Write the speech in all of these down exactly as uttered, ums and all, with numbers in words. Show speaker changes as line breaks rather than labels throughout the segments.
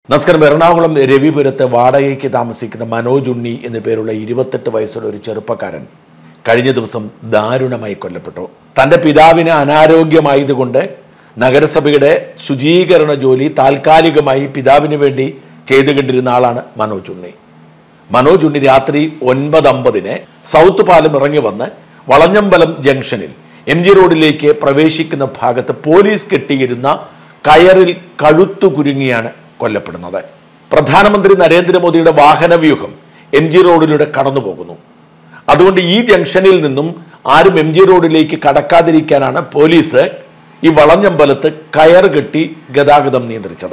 നമസ്കാരം. എറണാകുളം രവിപുരത്ത് വാടകയ്ക്ക് താമസിക്കുന്ന മനോജ് ഉണ്ണി എന്നു പേരുള്ള ഇരുപത്തെട്ട് വയസ്സുള്ള ഒരു ചെറുപ്പക്കാരൻ കഴിഞ്ഞ ദിവസം ദാരുണമായി കൊല്ലപ്പെട്ടു. തൻ്റെ പിതാവിന് അനാരോഗ്യമായതുകൊണ്ട് നഗരസഭയുടെ ശുചീകരണ ജോലി താൽക്കാലികമായി പിതാവിന് വേണ്ടി ചെയ്തു കണ്ടിരുന്ന ആളാണ് മനോജ് ഉണ്ണി. മനോജ് ഉണ്ണി രാത്രി ഒൻപത് അമ്പതിന് സൗത്ത് പാലം ഇറങ്ങി വന്ന് വളഞ്ഞമ്പലം ജംഗ്ഷനിൽ എം ജി റോഡിലേക്ക് പ്രവേശിക്കുന്ന ഭാഗത്ത് പോലീസ് കെട്ടിയിരുന്ന കയറിൽ കഴുത്തു കുരുങ്ങിയാണ് കൊല്ലപ്പെടുന്നത്. പ്രധാനമന്ത്രി നരേന്ദ്രമോദിയുടെ വാഹനവ്യൂഹം എം ജി റോഡിലൂടെ കടന്നു പോകുന്നു. അതുകൊണ്ട് ഈ ജംഗ്ഷനിൽ നിന്നും ആരും എം ജി റോഡിലേക്ക് കടക്കാതിരിക്കാനാണ് പോലീസ് ഈ വളഞ്ഞമ്പലത്ത് കയർ കെട്ടി ഗതാഗതം നിയന്ത്രിച്ചത്.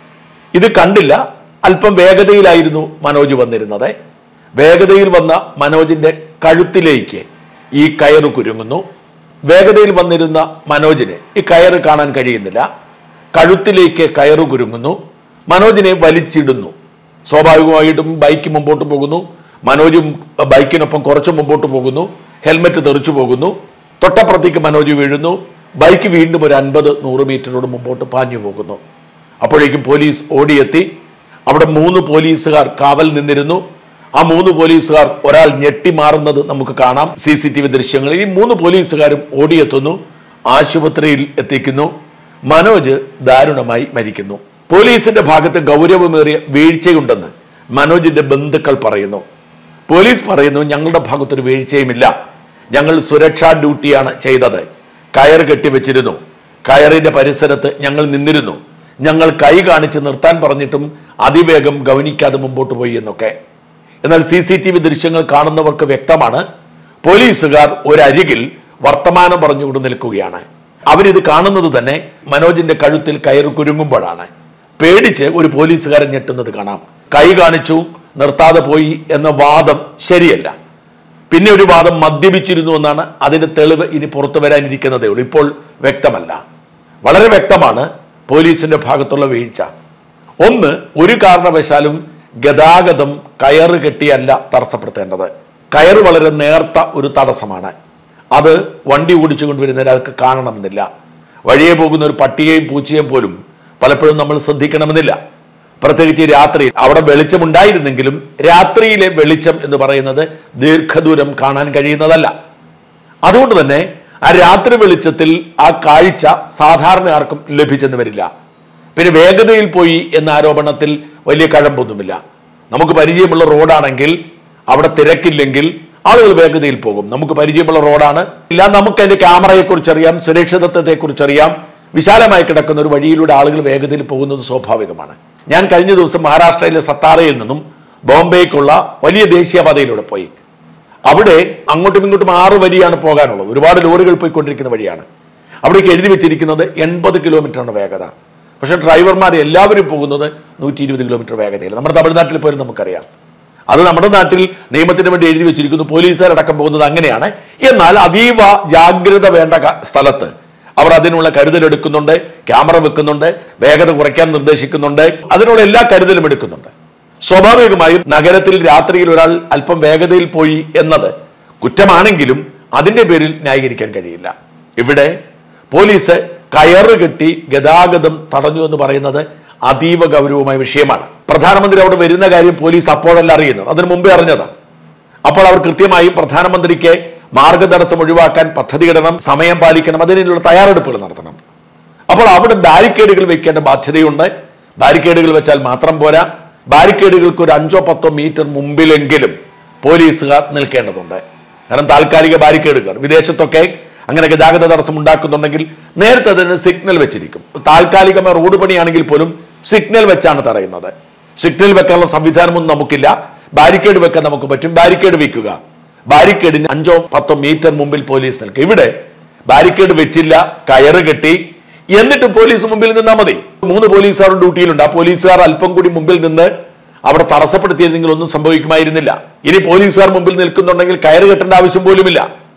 ഇത് കണ്ടില്ല. അല്പം വേഗതയിലായിരുന്നു മനോജ് വന്നിരുന്നത്. വേഗതയിൽ വന്ന മനോജിന്റെ കഴുത്തിലേക്ക് ഈ കയറ് കുരുങ്ങുന്നു. വേഗതയിൽ വന്നിരുന്ന മനോജിന് ഈ കയറ് കാണാൻ കഴിയുന്നില്ല. കഴുത്തിലേക്ക് കയറ് കുരുങ്ങുന്നു. മനോജിനെ വലിച്ചിടുന്നു. സ്വാഭാവികമായിട്ടും ബൈക്ക് മുമ്പോട്ട് പോകുന്നു. മനോജും ബൈക്കിനൊപ്പം കുറച്ച് മുമ്പോട്ട് പോകുന്നു. ഹെൽമെറ്റ് തെറിച്ചു പോകുന്നു. തൊട്ടപ്പുറത്തേക്ക് മനോജ് വീഴുന്നു. ബൈക്ക് വീണ്ടും ഒരു അൻപത് നൂറ് മീറ്ററോട് മുമ്പോട്ട് പാഞ്ഞു പോകുന്നു. അപ്പോഴേക്കും പോലീസ് ഓടിയെത്തി. അവിടെ മൂന്ന് പോലീസുകാർ കാവൽ നിന്നിരുന്നു. ആ മൂന്ന് പോലീസുകാർ ഒരാൾ ഞെട്ടിമാറുന്നത് നമുക്ക് കാണാം സി സി ടി വി ദൃശ്യങ്ങളിൽ. ഈ മൂന്ന് പോലീസുകാരും ഓടിയെത്തുന്നു. ആശുപത്രിയിൽ എത്തിക്കുന്നു. മനോജ് ദാരുണമായി മരിക്കുന്നു. പോലീസിന്റെ ഭാഗത്ത് ഗൗരവമേറിയ വീഴ്ചയുണ്ടെന്ന് മനോജിന്റെ ബന്ധുക്കൾ പറയുന്നു. പോലീസ് പറയുന്നു, ഞങ്ങളുടെ ഭാഗത്തൊരു വീഴ്ചയുമില്ല, ഞങ്ങൾ സുരക്ഷാ ഡ്യൂട്ടിയാണ് ചെയ്തത്. കയർ കെട്ടിവെച്ചിരുന്നു. കയറിന്റെ പരിസരത്ത് ഞങ്ങൾ നിന്നിരുന്നു. ഞങ്ങൾ കൈ കാണിച്ച് നിർത്താൻ പറഞ്ഞിട്ടും അതിവേഗം ഗവനിക്കാതെ മുമ്പോട്ട് പോയി എന്നൊക്കെ. എന്നാൽ സി സി ടി വി ദൃശ്യങ്ങൾ കാണുന്നവർക്ക് വ്യക്തമാണ്, പോലീസുകാർ ഒരരികിൽ വർത്തമാനം പറഞ്ഞുകൊണ്ട് നിൽക്കുകയാണ്. അവരിത് കാണുന്നത് തന്നെ മനോജിന്റെ കഴുത്തിൽ കയറ് കുരുങ്ങുമ്പോഴാണ്. പേടിച്ച് ഒരു പോലീസുകാരൻ ഞെട്ടുന്നത് കാണാം. കൈ കാണിച്ചു നിർത്താതെ പോയി എന്ന വാദം ശരിയല്ല. പിന്നെ ഒരു വാദം മദ്യപിച്ചിരുന്നു എന്നാണ്. അതിന്റെ തെളിവ് ഇനി പുറത്തു വരാനിരിക്കുന്നതേ ഉള്ളൂ. ഇപ്പോൾ വ്യക്തമല്ല. വളരെ വ്യക്തമാണ് പോലീസിന്റെ ഭാഗത്തുള്ള വീഴ്ച. ഒന്ന്, ഒരു കാരണവശാലും ഗതാഗതം കയറ് കെട്ടിയല്ല തടസ്സപ്പെടുത്തേണ്ടത്. കയറ് വളരെ നേർത്ത ഒരു തടസ്സമാണ്. അത് വണ്ടി ഓടിച്ചു കൊണ്ടുവരുന്ന ഒരാൾക്ക് കാണണമെന്നില്ല. വഴിയെ പോകുന്ന ഒരു പട്ടിയെയും പൂച്ചയും പോലും പലപ്പോഴും നമ്മൾ ശ്രദ്ധിക്കണമെന്നില്ല. പ്രത്യേകിച്ച് രാത്രി. അവിടെ വെളിച്ചമുണ്ടായിരുന്നെങ്കിലും രാത്രിയിലെ വെളിച്ചം എന്ന് പറയുന്നത് ദീർഘദൂരം കാണാൻ കഴിയുന്നതല്ല. അതുകൊണ്ട് തന്നെ ആ രാത്രി വെളിച്ചത്തിൽ ആ കാഴ്ച സാധാരണ ആർക്കും ലഭിച്ചെന്ന് വരില്ല. പിന്നെ വേഗതയിൽ പോയി എന്ന ആരോപണത്തിൽ വലിയ കഴമ്പൊന്നുമില്ല. നമുക്ക് പരിചയമുള്ള റോഡാണെങ്കിൽ അവിടെ തിരക്കില്ലെങ്കിൽ ആളുകൾ വേഗതയിൽ പോകും. നമുക്ക് പരിചയമുള്ള റോഡാണ്. ഇല്ല, നമുക്ക് അതിന്റെ ക്യാമറയെ കുറിച്ചറിയാം, സുരക്ഷിതത്വത്തെ കുറിച്ചറിയാം. വിശാലമായി കിടക്കുന്ന ഒരു വഴിയിലൂടെ ആളുകൾ വേഗതയിൽ പോകുന്നത് സ്വാഭാവികമാണ്. ഞാൻ കഴിഞ്ഞ ദിവസം മഹാരാഷ്ട്രയിലെ സത്താറയിൽ നിന്നും ബോംബെക്കുള്ള വലിയ ദേശീയപാതയിലൂടെ പോയി. അവിടെ അങ്ങോട്ടും ഇങ്ങോട്ടും ആറ് വരിയാണ് പോകാനുള്ളത്. ഒരുപാട് ലോറികൾ പോയിക്കൊണ്ടിരിക്കുന്ന വഴിയാണ്. അവിടേക്ക് എഴുതി വെച്ചിരിക്കുന്നത് എൺപത് കിലോമീറ്ററാണ് വേഗത. പക്ഷെ ഡ്രൈവർമാർ എല്ലാവരും പോകുന്നത് നൂറ്റി ഇരുപത് കിലോമീറ്റർ വേഗതയിൽ. നമ്മുടെ തമിഴ്നാട്ടിൽ പോലും നമുക്കറിയാം. അത് നമ്മുടെ നാട്ടിൽ നിയമത്തിന് വേണ്ടി എഴുതി വെച്ചിരിക്കുന്നു. പോലീസുകാരടക്കം പോകുന്നത് അങ്ങനെയാണ്. എന്നാൽ അതീവ ജാഗ്രത വേണ്ട സ്ഥലത്ത് അവർ അതിനുള്ള കരുതലെടുക്കുന്നുണ്ട്. ക്യാമറ വെക്കുന്നുണ്ട്. വേഗത കുറയ്ക്കാൻ നിർദ്ദേശിക്കുന്നുണ്ട്. അതിനുള്ള എല്ലാ കരുതലും എടുക്കുന്നുണ്ട്. സ്വാഭാവികമായും നഗരത്തിൽ രാത്രിയിൽ ഒരാൾ അല്പം വേഗതയിൽ പോയി എന്നത് കുറ്റമാണെങ്കിലും അതിന്റെ പേരിൽ ന്യായീകരിക്കാൻ കഴിയില്ല. ഇവിടെ പോലീസ് കയറ് കെട്ടി ഗതാഗതം തടഞ്ഞു എന്ന് പറയുന്നത് അതീവ ഗൗരവമായ വിഷയമാണ്. പ്രധാനമന്ത്രി അവിടെ വരുന്ന കാര്യം പോലീസ് അപ്പോഴല്ല അറിയുന്നത്, അതിനു മുമ്പേ അറിഞ്ഞതാണ്. അപ്പോൾ അവർ കൃത്യമായും പ്രധാനമന്ത്രിക്ക് മാർഗതടസ്സം ഒഴിവാക്കാൻ പദ്ധതിയിടണം, സമയം പാലിക്കണം, അതിനുള്ള തയ്യാറെടുപ്പുകൾ നടത്തണം. അപ്പോൾ അവിടെ ബാരിക്കേഡുകൾ വെക്കേണ്ട ബാധ്യതയുണ്ട്. ബാരിക്കേഡുകൾ വെച്ചാൽ മാത്രം പോരാ. ബാരിക്കേഡുകൾക്ക് ഒരു അഞ്ചോ പത്തോ മീറ്റർ മുമ്പിലെങ്കിലും പോലീസുകാർ നിൽക്കേണ്ടതുണ്ട്. കാരണം താൽക്കാലിക ബാരിക്കേഡുകൾ വിദേശത്തൊക്കെ അങ്ങനെ ഗതാഗത തടസ്സം ഉണ്ടാക്കുന്നുണ്ടെങ്കിൽ നേരത്തെ തന്നെ സിഗ്നൽ വെച്ചിരിക്കും. താൽക്കാലികമായ റോഡ് പണിയാണെങ്കിൽ പോലും സിഗ്നൽ വെച്ചാണ് തടയുന്നത്. സിഗ്നൽ വെക്കാനുള്ള സംവിധാനമൊന്നും നമുക്കില്ല. ബാരിക്കേഡ് വെക്കാൻ നമുക്ക് പറ്റും. ബാരിക്കേഡ് വെക്കുക. ബാരിക്കേഡിന് അഞ്ചോ പത്തോ മീറ്റർ മുമ്പിൽ പോലീസ് നിൽക്കുക. ഇവിടെ ബാരിക്കേഡ് വെച്ചില്ല, കയറ് കെട്ടി. എന്നിട്ട് പോലീസ് മുമ്പിൽ നിന്നാൽ മതി. മൂന്ന് പോലീസുകാർ ഡ്യൂട്ടിയിലുണ്ട്. ആ പോലീസുകാർ അല്പം കൂടി മുമ്പിൽ നിന്ന് അവിടെ തടസ്സപ്പെടുത്തിയിരുന്നെങ്കിൽ ഒന്നും സംഭവിക്കുമായിരുന്നില്ല. ഇനി പോലീസുകാർ മുമ്പിൽ നിൽക്കുന്നുണ്ടെങ്കിൽ കയറ് കെട്ടേണ്ട ആവശ്യം പോലുമില്ല.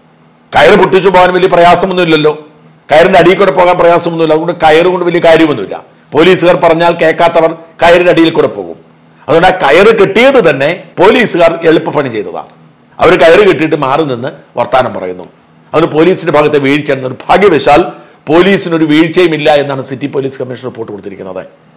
കയറ് പൊട്ടിച്ചു പോകാൻ വലിയ പ്രയാസമൊന്നുമില്ലല്ലോ. കയറിന്റെ അടിയിൽ കൂടെ പോകാൻ പ്രയാസമൊന്നുമില്ല. അതുകൊണ്ട് കയറ് കൊണ്ട് വലിയ കാര്യമൊന്നുമില്ല. പോലീസുകാർ പറഞ്ഞാൽ കേൾക്കാത്തവർ കയറിന്റെ അടിയിൽ കൂടെ പോകും. അതുകൊണ്ട് ആ കയറ് കെട്ടിയത് തന്നെ പോലീസുകാർ എളുപ്പപ്പണി ചെയ്തതാണ്. അവർ കയറ് കെട്ടിയിട്ട് മാറി നിന്ന് വർത്താനം പറയുന്നു. അതിന് പോലീസിന്റെ ഭാഗത്തെ വീഴ്ച നിർഭാഗ്യവശാൽ പോലീസിനൊരു വീഴ്ചയുമില്ല എന്നാണ് സിറ്റി പോലീസ് കമ്മീഷണർ റിപ്പോർട്ട് കൊടുത്തിരിക്കുന്നത്.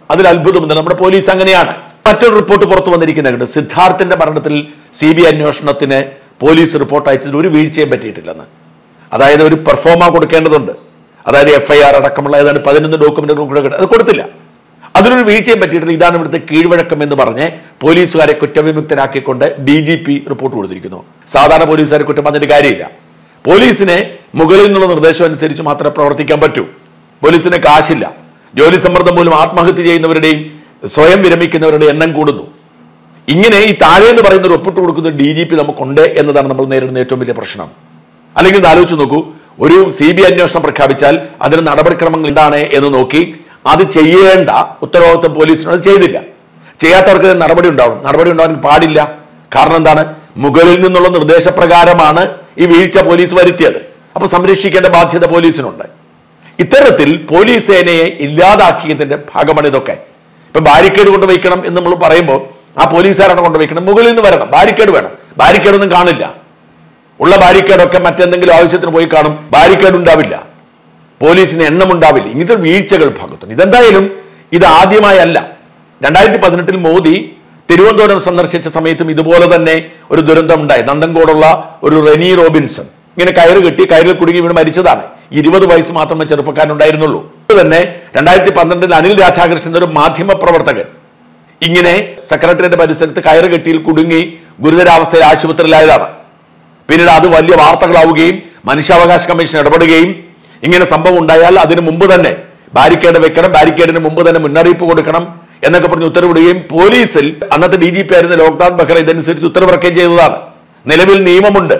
അതിൽ അത്ഭുതമുണ്ട്. നമ്മുടെ പോലീസ് അങ്ങനെയാണ്. മറ്റൊരു റിപ്പോർട്ട് പുറത്തു വന്നിരിക്കുന്നുണ്ട്. സിദ്ധാർത്ഥിന്റെ മരണത്തിൽ സി ബി ഐ അന്വേഷണത്തിന് പോലീസ് റിപ്പോർട്ട് അയച്ചതിൽ ഒരു വീഴ്ചയും പറ്റിയിട്ടില്ലെന്ന്. അതായത് ഒരു പെർഫോമ കൊടുക്കേണ്ടതുണ്ട്. അതായത് എഫ് ഐ ആർ അടക്കമുള്ള ഏതാണ്ട് പതിനൊന്ന് ഡോക്യുമെന്റുകൾ അത് കൊടുത്തില്ല. അതിനൊരു വീഴ്ചയും പറ്റിയിട്ടില്ല. ഇതാണ് ഇവിടുത്തെ കീഴ്വഴക്കം എന്ന് പറഞ്ഞ് പോലീസുകാരെ കുറ്റവിമുക്തരാക്കിക്കൊണ്ട് ഡി ജി പി റിപ്പോർട്ട് കൊടുത്തിരിക്കുന്നു. സാധാരണ പോലീസുകാരെ കുറ്റം പറഞ്ഞിട്ട് കാര്യമില്ല. പോലീസിനെ മുകളിൽ നിന്നുള്ള നിർദ്ദേശം അനുസരിച്ച് മാത്രമേ പ്രവർത്തിക്കാൻ പറ്റൂ. പോലീസിന് കാശില്ല. ജോലി സമ്മർദ്ദം മൂലം ആത്മഹത്യ ചെയ്യുന്നവരുടെയും സ്വയം വിരമിക്കുന്നവരുടെയും എണ്ണം കൂടുന്നു. ഇങ്ങനെ ഈ താഴെ എന്ന് പറയുന്ന ഒരു ഒപ്പിട്ട് കൊടുക്കുന്ന ഡി ജി പി നമുക്കുണ്ട് എന്നതാണ് നമ്മൾ നേരിടുന്ന ഏറ്റവും വലിയ പ്രശ്നം. അല്ലെങ്കിൽ ആലോചിച്ച് നോക്കൂ, ഒരു സി ബി ഐ അന്വേഷണം പ്രഖ്യാപിച്ചാൽ അതിന് നടപടിക്രമങ്ങൾ എന്താണ് എന്ന് നോക്കി അത് ചെയ്യേണ്ട ഉത്തരവാദിത്വം പോലീസിനോട് ചെയ്തില്ല. ചെയ്യാത്തവർക്ക് നടപടി ഉണ്ടാവും. നടപടി ഉണ്ടാവാൻ പാടില്ല. കാരണം എന്താണ്? മുകളിൽ നിന്നുള്ള നിർദ്ദേശപ്രകാരമാണ് ഈ വീഴ്ച പോലീസ് വരുത്തിയത്. അപ്പൊ സംരക്ഷിക്കേണ്ട ബാധ്യത പോലീസിനുണ്ട്. ഇത്തരത്തിൽ പോലീസ് സേനയെ ഇല്ലാതാക്കിയതിന്റെ ഭാഗമാണ് ഇതൊക്കെ. ഇപ്പൊ ബാരിക്കേഡ് കൊണ്ട് വയ്ക്കണം എന്ന് നമ്മൾ പറയുമ്പോൾ ആ പോലീസുകാരാണ് കൊണ്ടുവയ്ക്കണം. മുകളിൽ നിന്ന് വരണം. ബാരിക്കേഡ് വേണം. ബാരിക്കേഡ് ഒന്നും കാണില്ല. ഉള്ള ബാരിക്കേഡൊക്കെ മറ്റെന്തെങ്കിലും ആവശ്യത്തിന് പോയി കാണും. ബാരിക്കേഡ് ഉണ്ടാവില്ല. പോലീസിന് എണ്ണം ഉണ്ടാവില്ല. ഇങ്ങനത്തെ വീഴ്ചകൾ ഭാഗത്തുണ്ട്. ഇതെന്തായാലും ഇത് ആദ്യമായല്ല. രണ്ടായിരത്തി പതിനെട്ടിൽ മോദി തിരുവനന്തപുരം സന്ദർശിച്ച സമയത്തും ഇതുപോലെ തന്നെ ഒരു ദുരന്തം ഉണ്ടായി. നന്ദൻകോടുള്ള ഒരു റെനി റോബിൻസൺ ഇങ്ങനെ കയറ് കെട്ടി കയറിൽ കുടുങ്ങി വീണ് മരിച്ചതാണ്. ഇരുപത് വയസ്സ് മാത്രമേ ചെറുപ്പക്കാരനുണ്ടായിരുന്നുള്ളൂ. തന്നെ രണ്ടായിരത്തി പന്ത്രണ്ടിൽ അനിൽ രാധാകൃഷ്ണൻ ഒരു മാധ്യമ പ്രവർത്തകൻ ഇങ്ങനെ സെക്രട്ടറിയുടെ പരിസരത്ത് കയറ് കെട്ടിയിൽ കുടുങ്ങി ഗുരുതരാവസ്ഥയിൽ ആശുപത്രിയിലായതാണ്. പിന്നീട് അത് വലിയ വാർത്തകളാവുകയും മനുഷ്യാവകാശ കമ്മീഷൻ ഇടപെടുകയും ഇങ്ങനെ സംഭവം ഉണ്ടായാൽ അതിനു മുമ്പ് തന്നെ ബാരിക്കേഡ് വെക്കണം, ബാരിക്കേഡിന് മുമ്പ് തന്നെ മുന്നറിയിപ്പ് കൊടുക്കണം എന്നൊക്കെ പറഞ്ഞ് ഉത്തരവിടുകയും പോലീസിൽ അന്നത്തെ ഡി ജി പി ആയിരുന്ന ലോക്നാഥ് ബെഹ്റ ഇതനുസരിച്ച് ഉത്തരവിറക്കുകയും ചെയ്തതാണ്. നിലവിൽ നിയമമുണ്ട്.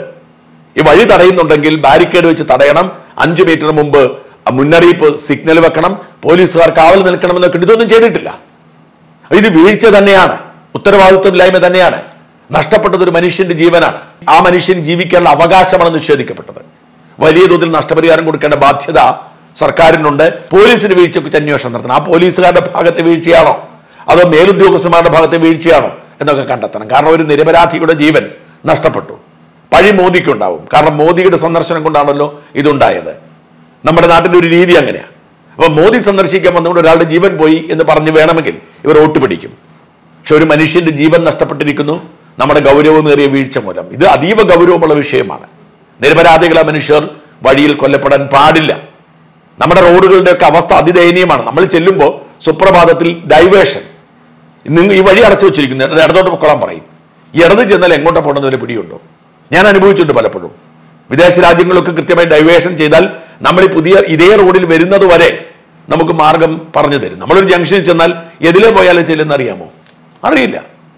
ഈ വഴി തടയുന്നുണ്ടെങ്കിൽ ബാരിക്കേഡ് വെച്ച് തടയണം. അഞ്ചു മീറ്റർ മുമ്പ് മുന്നറിയിപ്പ് സിഗ്നൽ വെക്കണം, പോലീസുകാർ കാവൽ നിൽക്കണമെന്നൊക്കെ. ഇതൊന്നും ചെയ്തിട്ടില്ല. ഇത് വീഴ്ച തന്നെയാണ്, ഉത്തരവാദിത്വമില്ലായ്മ തന്നെയാണ്. നഷ്ടപ്പെട്ടത് ഒരു മനുഷ്യന്റെ ജീവനാണ്. ആ മനുഷ്യൻ ജീവിക്കാനുള്ള അവകാശമാണ് നിഷേധിക്കപ്പെട്ടത്. വലിയ തോതിൽ നഷ്ടപരിഹാരം കൊടുക്കേണ്ട ബാധ്യത സർക്കാരിനുണ്ട്. പോലീസിന് വീഴ്ചക്കുറിച്ച് അന്വേഷണം നടത്തണം. ആ പോലീസുകാരുടെ ഭാഗത്തെ വീഴ്ചയാണോ അതോ മേലുദ്യോഗസ്ഥന്മാരുടെ ഭാഗത്തെ വീഴ്ചയാണോ എന്നൊക്കെ കണ്ടെത്തണം. കാരണം ഒരു നിരപരാധിയുടെ ജീവൻ നഷ്ടപ്പെട്ടു. പഴി മോദിക്കുണ്ടാവും. കാരണം മോദിയുടെ സന്ദർശനം കൊണ്ടാണല്ലോ ഇതുണ്ടായത്. നമ്മുടെ നാട്ടിൻ്റെ ഒരു രീതി അങ്ങനെയാണ്. അപ്പൊ മോദി സന്ദർശിക്കാൻ വന്നുകൊണ്ട് ഒരാളുടെ ജീവൻ പോയി എന്ന് പറഞ്ഞ് വേണമെങ്കിൽ ഇവർ വോട്ട് പിടിക്കും. പക്ഷെ ഒരു മനുഷ്യന്റെ ജീവൻ നഷ്ടപ്പെട്ടിരിക്കുന്നു നമ്മുടെ ഗൗരവമേറിയ വീഴ്ച മൂലം. ഇത് അതീവ ഗൗരവമുള്ള വിഷയമാണ്. നിരപരാധികളെ മനുഷ്യർ വഴിയിൽ കൊല്ലപ്പെടാൻ പാടില്ല. നമ്മുടെ റോഡുകളുടെ ഒക്കെ അവസ്ഥ അതിദയനീയമാണ്. നമ്മൾ ചെല്ലുമ്പോൾ സുപ്രഭാതത്തിൽ ഡൈവേഷൻ, നിങ്ങൾ ഈ വഴി അടച്ചു വെച്ചിരിക്കുന്നു, ഇടത്തോട്ട് പൊക്കോളാൻ പറയും. ഈ ഇടത് ചെന്നാൽ എങ്ങോട്ട് പോകണമെന്നതിന് പിടിയുണ്ടോ? ഞാൻ അനുഭവിച്ചിട്ടുണ്ട് പലപ്പോഴും. വിദേശ രാജ്യങ്ങളൊക്കെ കൃത്യമായി ഡൈവേഷൻ ചെയ്താൽ നമ്മൾ ഈ പുതിയ ഇതേ റോഡിൽ വരുന്നത് വരെ നമുക്ക് മാർഗം പറഞ്ഞു തരും. നമ്മളൊരു ജംഗ്ഷനിൽ ചെന്നാൽ എതിലെ പോയാലും ചെല്ലുന്ന അറിയാമോ? അറിയില്ല.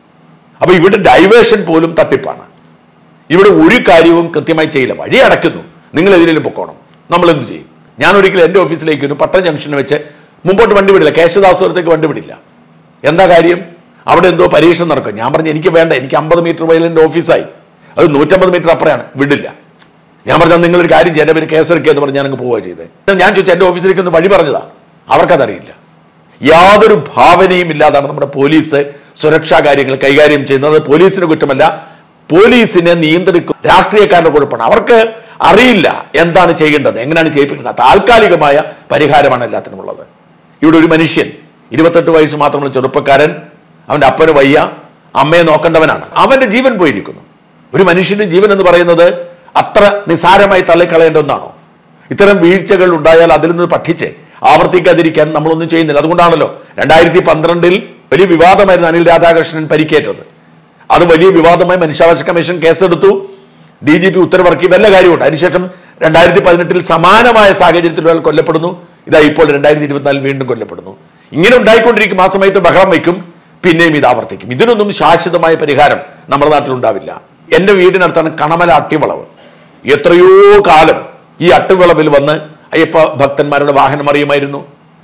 അപ്പൊ ഇവിടെ ഡൈവേഷൻ പോലും തട്ടിപ്പാണ്. ഇവിടെ ഒരു കാര്യവും കൃത്യമായി ചെയ്യില്ല. വഴി അടയ്ക്കുന്നു, നിങ്ങൾ എതിരേലും പൊക്കോണം. നമ്മൾ എന്ത് ചെയ്യും? ഞാൻ ഒരിക്കലും എൻ്റെ ഓഫീസിലേക്ക് ഒരു പട്ടം ജംഗ്ഷന് വെച്ച് മുമ്പോട്ട് വണ്ടി വിടില്ല, കേശദാസുരത്തേക്ക് വണ്ടി വിടില്ല. എന്താ കാര്യം? അവിടെ എന്തോ പരീക്ഷ നടക്കും. ഞാൻ പറഞ്ഞു എനിക്ക് വേണ്ട, എനിക്ക് അമ്പത് മീറ്റർ പോയാൽ എൻ്റെ ഓഫീസായി, അത് നൂറ്റമ്പത് മീറ്റർ അപ്പുറമാണ്, വിടില്ല. ഞാൻ പറഞ്ഞാൽ നിങ്ങളൊരു കാര്യം ചെയ്യാൻ പേര് കേസെടുക്കുക എന്ന് പറഞ്ഞ് ഞാനങ്ങ് പോവുക ചെയ്തത്. ഞാൻ ചോദിച്ചു എൻ്റെ ഓഫീസിലേക്ക് ഒന്ന് വഴി പറഞ്ഞതാ. അവർക്കതറിയില്ല. യാതൊരു ഭാവനയും ഇല്ലാതാണ് നമ്മുടെ പോലീസ് സുരക്ഷാ കാര്യങ്ങൾ കൈകാര്യം ചെയ്യുന്നത്. പോലീസിന് കുറ്റമല്ല, പോലീസിനെ നിയന്ത്രിക്കും രാഷ്ട്രീയക്കാരുടെ കുഴപ്പമാണ്. അവർക്ക് അറിയില്ല എന്താണ് ചെയ്യേണ്ടത്, എങ്ങനെയാണ് ചെയ്യിപ്പിക്കുന്നത്. താൽക്കാലികമായ പരിഹാരമാണ് എല്ലാത്തിനും ഉള്ളത്. ഇവിടെ ഒരു മനുഷ്യൻ ഇരുപത്തെട്ട് വയസ്സ് മാത്രമുള്ള ചെറുപ്പക്കാരൻ, അവൻ്റെ അപ്പന് വയ്യ, അമ്മയെ നോക്കേണ്ടവനാണ്, അവന്റെ ജീവൻ പോയിരിക്കുന്നു. ഒരു മനുഷ്യന്റെ ജീവൻ എന്ന് പറയുന്നത് അത്ര നിസാരമായി തള്ളിക്കളയേണ്ട ഒന്നാണോ? ഇത്തരം വീഴ്ചകൾ ഉണ്ടായാൽ അതിൽ നിന്ന് പഠിച്ച് ആവർത്തിക്കാതിരിക്കാൻ നമ്മളൊന്നും ചെയ്യുന്നില്ല. അതുകൊണ്ടാണല്ലോ രണ്ടായിരത്തി പന്ത്രണ്ടിൽ വലിയ വിവാദമായിരുന്നു അനിൽ രാധാകൃഷ്ണൻ പരിക്കേറ്റത്. അത് വലിയ വിവാദമായി മനുഷ്യാവകാശ കമ്മീഷൻ കേസെടുത്തു, ഡി ജി പി ഉത്തരവിറക്കി, വല്ല കാര്യമുണ്ട്. അതിനുശേഷം രണ്ടായിരത്തി പതിനെട്ടിൽ സമാനമായ സാഹചര്യത്തിൽ ഒരാൾ കൊല്ലപ്പെടുന്നു. ഇതാ ഇപ്പോൾ രണ്ടായിരത്തി ഇരുപത്തിനാലിൽ വീണ്ടും കൊല്ലപ്പെടുന്നു. ഇങ്ങനെ ഉണ്ടായിക്കൊണ്ടിരിക്കും. ആ സമയത്ത് ബഹളം വയ്ക്കും, പിന്നെയും ഇത് ആവർത്തിക്കും. ഇതിനൊന്നും ശാശ്വതമായ പരിഹാരം നമ്മുടെ നാട്ടിലുണ്ടാവില്ല. എൻ്റെ വീടിനടുത്താണ് കണമല അട്ടിവളവ്. എത്രയോ കാലം ഈ അട്ടിവിളവിൽ വന്ന് അയ്യപ്പ ഭക്തന്മാരുടെ വാഹനം അറിയുമായിരുന്നു.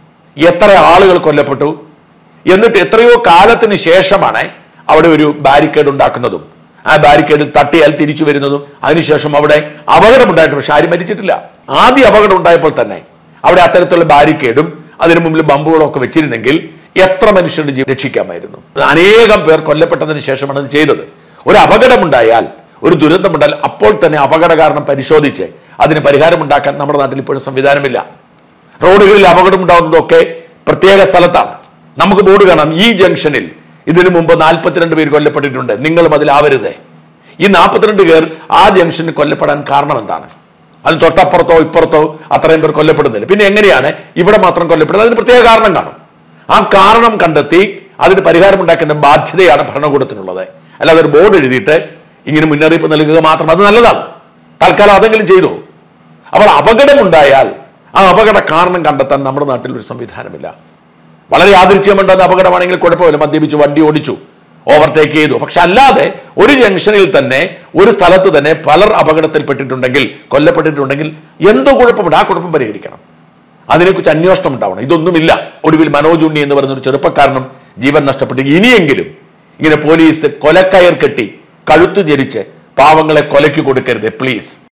എത്ര ആളുകൾ കൊല്ലപ്പെട്ടു. എന്നിട്ട് എത്രയോ കാലത്തിന് ശേഷമാണ് അവിടെ ഒരു ബാരിക്കേഡ് ഉണ്ടാക്കുന്നതും ആ ബാരിക്കേഡിൽ തട്ടിയാൽ തിരിച്ചു വരുന്നതും. അതിനുശേഷം അവിടെ അപകടമുണ്ടായിട്ട് പക്ഷെ ആരും മരിച്ചിട്ടില്ല. ആദ്യ അപകടം ഉണ്ടായപ്പോൾ തന്നെ അവിടെ അത്തരത്തിലുള്ള ബാരിക്കേഡും അതിനു മുമ്പിൽ ബമ്പുകളും ഒക്കെ വെച്ചിരുന്നെങ്കിൽ എത്ര മനുഷ്യരുടെ ജീവൻ രക്ഷിക്കാമായിരുന്നു. അനേകം പേർ കൊല്ലപ്പെട്ടതിന് ശേഷമാണ് അത് ചെയ്തത്. ഒരു അപകടമുണ്ടായാൽ, ഒരു ദുരന്തമുണ്ടായാൽ അപ്പോൾ തന്നെ അപകട കാരണം പരിശോധിച്ച് അതിന് പരിഹാരമുണ്ടാക്കാൻ നമ്മുടെ നാട്ടിൽ ഇപ്പോഴും സംവിധാനമില്ല. റോഡുകളിൽ അപകടം ഉണ്ടാകുന്നതൊക്കെ പ്രത്യേക സ്ഥലത്താണ്. നമുക്ക് ബോർഡ് കാണാം, ഈ ജംഗ്ഷനിൽ ഇതിനു മുമ്പ് നാൽപ്പത്തിരണ്ട് പേര് കൊല്ലപ്പെട്ടിട്ടുണ്ട്, നിങ്ങളും അതിലാവരുത്. ഈ നാൽപ്പത്തിരണ്ട് പേർ ആ ജംഗ്ഷനിൽ കൊല്ലപ്പെടാൻ കാരണം എന്താണ്? അതിന് തൊട്ടപ്പുറത്തോ ഇപ്പുറത്തോ അത്രയും പേർ കൊല്ലപ്പെടുന്നില്ല. പിന്നെ എങ്ങനെയാണ് ഇവിടെ മാത്രം കൊല്ലപ്പെടുന്നത്? അതിന് പ്രത്യേക കാരണം കാണും. ആ കാരണം കണ്ടെത്തി അതിന് പരിഹാരം ഉണ്ടാക്കുന്ന ബാധ്യതയാണ് ഭരണകൂടത്തിനുള്ളത്. അല്ലാതെ ഒരു ബോർഡ് എഴുതിയിട്ട് ഇങ്ങനെ മുന്നറിയിപ്പ് നൽകുക മാത്രം അത് നല്ലതാണ്, തൽക്കാലം അതെങ്കിലും ചെയ്തു. അപ്പോൾ അപകടമുണ്ടായാൽ ആ അപകട കാരണം കണ്ടെത്താൻ നമ്മുടെ നാട്ടിൽ ഒരു സംവിധാനമില്ല. വളരെ യാദൃച്ഛ്യമുണ്ടെന്ന അപകടമാണെങ്കിൽ കുഴപ്പമില്ല, മദ്യപിച്ചു വണ്ടി ഓടിച്ചു, ഓവർടേക്ക് ചെയ്തു. പക്ഷെ അല്ലാതെ ഒരു ജംഗ്ഷനിൽ തന്നെ ഒരു സ്ഥലത്ത് തന്നെ പലർ അപകടത്തിൽപ്പെട്ടിട്ടുണ്ടെങ്കിൽ, കൊല്ലപ്പെട്ടിട്ടുണ്ടെങ്കിൽ എന്തോ കുഴപ്പമുണ്ട്, ആ കുഴപ്പം പരിഹരിക്കണം. അതിനെക്കുറിച്ച് അന്വേഷണം ഉണ്ടാവണം. ഇതൊന്നുമില്ല. ഒടുവിൽ മനോജ് ഉണ്ണി എന്ന് പറയുന്ന ഒരു ചെറുപ്പക്കാരനും ജീവൻ നഷ്ടപ്പെട്ടു. ഇനിയെങ്കിലും ഇങ്ങനെ പോലീസ് കൊലക്കയർ കെട്ടി കഴുത്തു ജരിച്ച് പാവങ്ങളെ കൊലയ്ക്ക് കൊടുക്കരുത് പ്ലീസ്.